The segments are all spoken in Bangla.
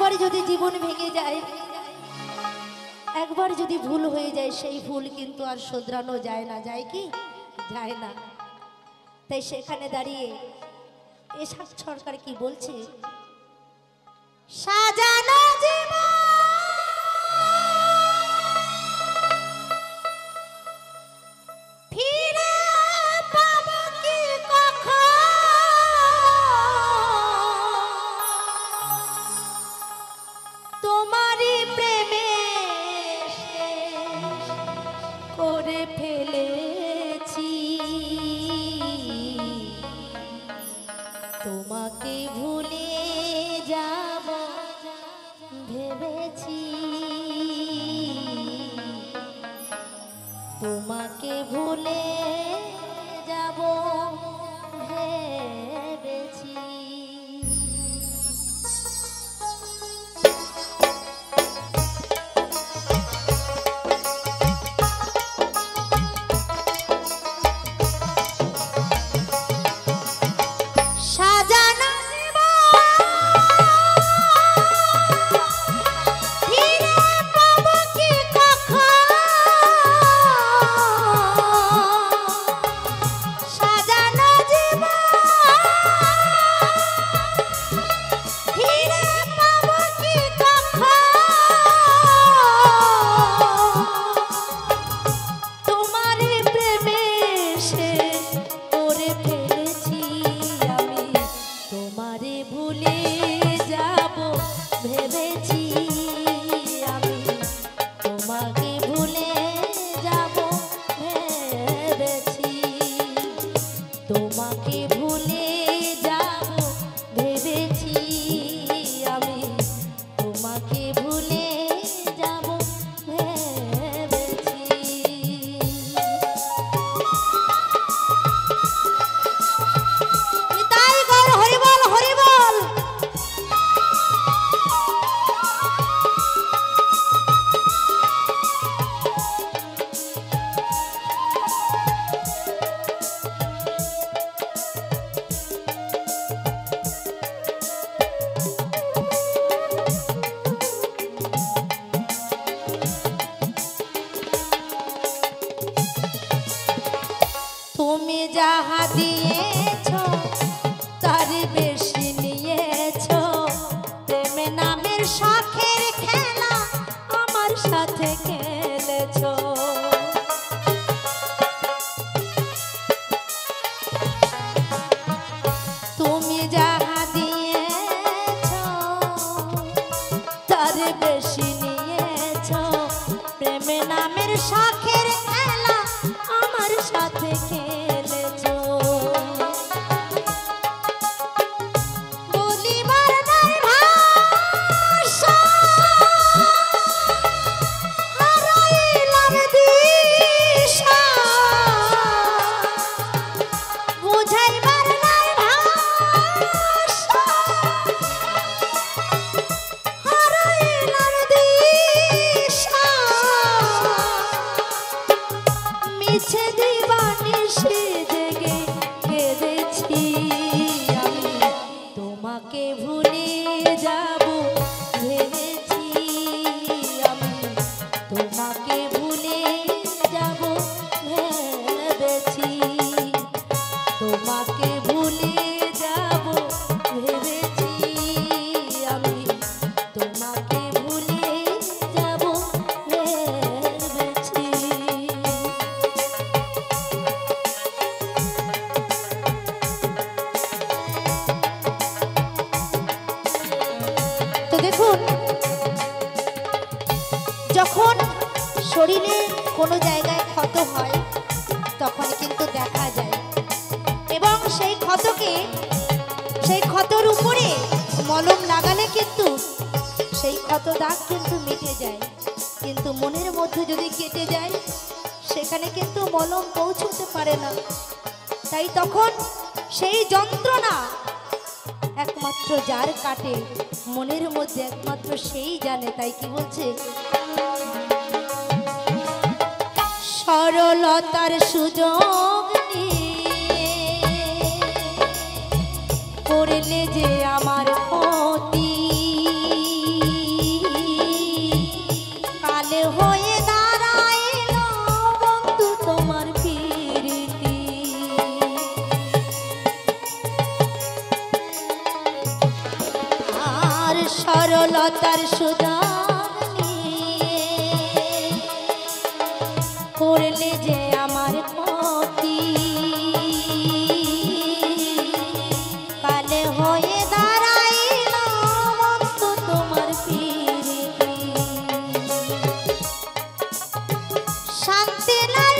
একবার যদি জীবন ভেঙে যায়, একবার যদি ভুল হয়ে যায়, সেই ভুল কিন্তু আর শোধরানো যায় না। যায় কি? যায় না। তাই সেখানে দাঁড়িয়ে এসব সরকার কি বলছে, সাজানো জীবন ফিরে পাবো কি কখন, তোমারই প্রেমে করে ফেলেছি, তোমাকে ভুলে যাব ভেবেছি, তোমাকে ভুলে যাব ভেবেছি। সাজানো তুমি যাহা দিয়েছো তার বেশি নিয়েছো, প্রেমে নামের শখের খেলা আমার সাথে খেলেছো। তুমি যাহা দিয়েছো তার বেশি নিয়েছো, প্রেমে নামের শখের খেলা আমার সাথে খেলেছো। বলিবার নাই ভাষা, হারাইলাম দিশা, বুঝাইবার নাই ভাষা, হারাইলাম দিশা, মিছে দিবানিশি জেগে কেঁদেছি আমি, তোমাকে ভুলে যাব ভেবেছি আমি, তোমাকে ভুলে যাব ভেবেছি, তোমাকে ভুলে যাব ভেবেছি আমি, তোমাকে ভুলে যাব ভেবেছি। তো দেখুন, যখন শরীরে কোনো জায়গায় ক্ষত হয় তখন কিন্তু দেখা যায়, এবং সেই ক্ষতকে, সেই ক্ষতর উপরে মলম লাগালে কিন্তু সেই ক্ষত দাগ কিন্তু মিটে যায়। কিন্তু মনের মধ্যে যদি কেটে যায় সেখানে কিন্তু মলম পৌঁছতে পারে না। তাই তখন সেই যন্ত্রণা একমাত্র যার কাটে মনের মধ্যে একমাত্র সেই জানে। তাই কি বলছে, সরলতার সুযোগ করলে যে আমার ক্ষতি, সরলতার সুদাম নিয়ে করলে যে আমার ক্ষতি, কালে হয়ে দাঁড়াইল অন্ত তোমার প্রীতি। শান্তি নাই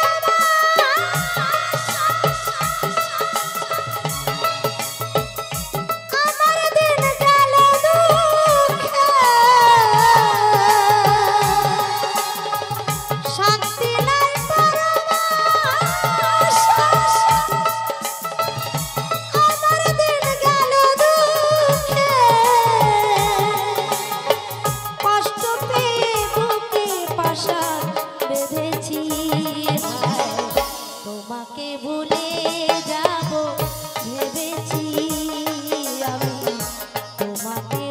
তোমাকে ভুলে যাব ভেবেছি আমি, তোমাকে